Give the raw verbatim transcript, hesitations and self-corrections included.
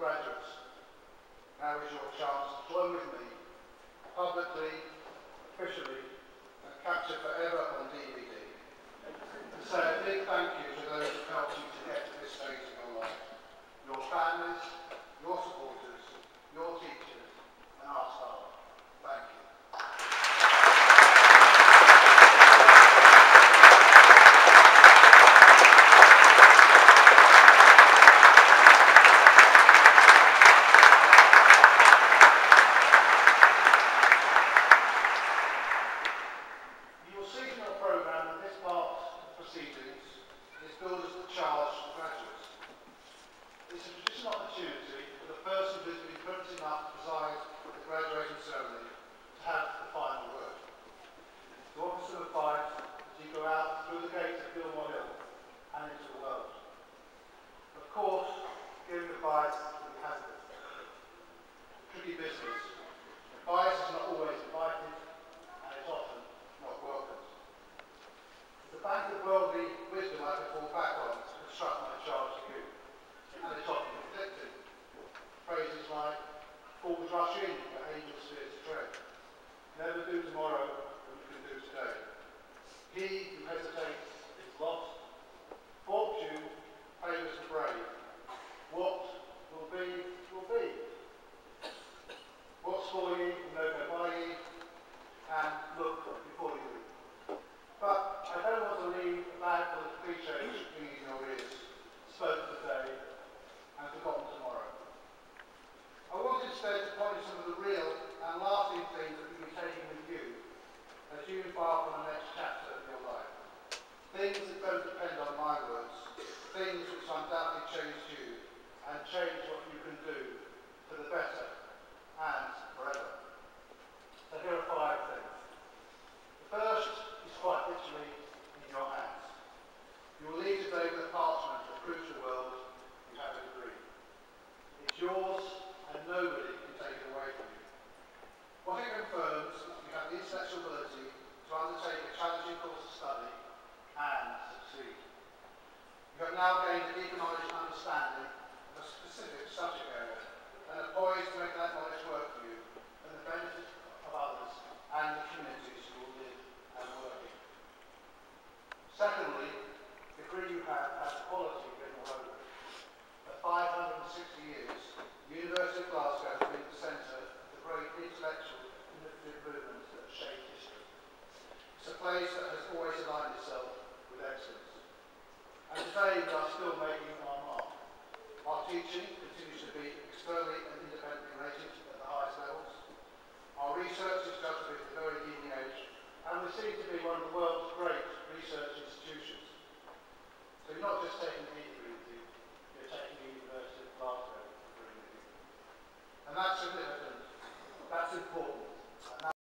graduates, now is your chance to join with me, publicly, officially, and capture forever on D V D, to say a big thank you to those who helped you to get to this stage in your life. Your families, your supporters, your teachers, and our staff. Thank you. You will see from your programme that this part of the proceedings is billed as the charge to graduates. It's a traditional opportunity for the person who has been privileged enough to preside at the graduation ceremony to have the final word. To offer some advice as you go out through the gates of Gilmore Hill and into the world. Of course, giving advice can be hazardous. Tricky business. Advice is not always invited, and it's often not welcomed. It's a bank of worldly wisdom I could fall back on to construct my charge to you. And it's often conflicting. Phrases like, fools rush in where angels fear to tread. Never do tomorrow what you can do today. He who hesitates is lost. Fortune favours the brave. What will be, will be. What's for ye, will no go by ye, and look before you leave. But I don't want to leave a bag full of cliches ringing in your ears, spoken today and forgotten tomorrow. I want instead to point to some of the real and lasting things that you'll be taking with you as you embark on the next chapter of your life. Things that don't depend on my words, things which undoubtedly changed you and change what you can do for the better and forever. So here are five things. The first is quite literally in your hands. You will leave today with a parchment that proves the world you have a degree. It's yours and nobody can take it away from you. What it confirms is you have the intellectual ability to undertake a challenging course of study and succeed. You have now gained a deeper knowledge and understanding of a specific subject area and are poised to make that knowledge work for you and the benefit of others and the communities you will live and work in. Secondly, the degree you have has quality written all over it. For five hundred sixty years, the University of Glasgow has been the centre of the great intellectual and innovative movements that have shaped history. It's a place that has always aligned itself with excellence. And today we are still making our mark. Our teaching continues to be externally and independently rated at the highest levels. Our research is judged with the very leading edge, and we seem to be one of the world's great research institutions. So you're not just taking the